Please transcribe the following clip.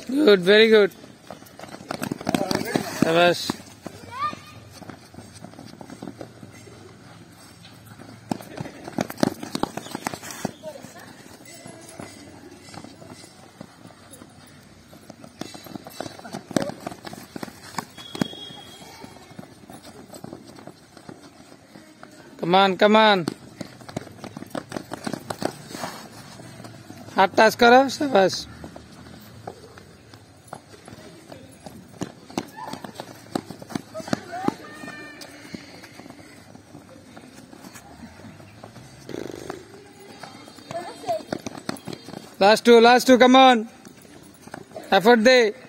Good, very good. Shabash. Come on, come on. हाथ touch करो, शाबाश. Last two, come on. Effort they.